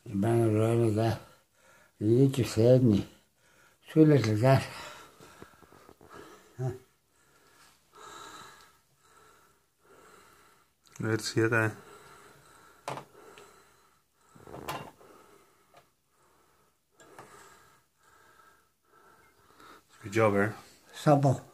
You bang it right like that. You get your head and you swing it like that. Let's see that. Good job, Aaron. Supple.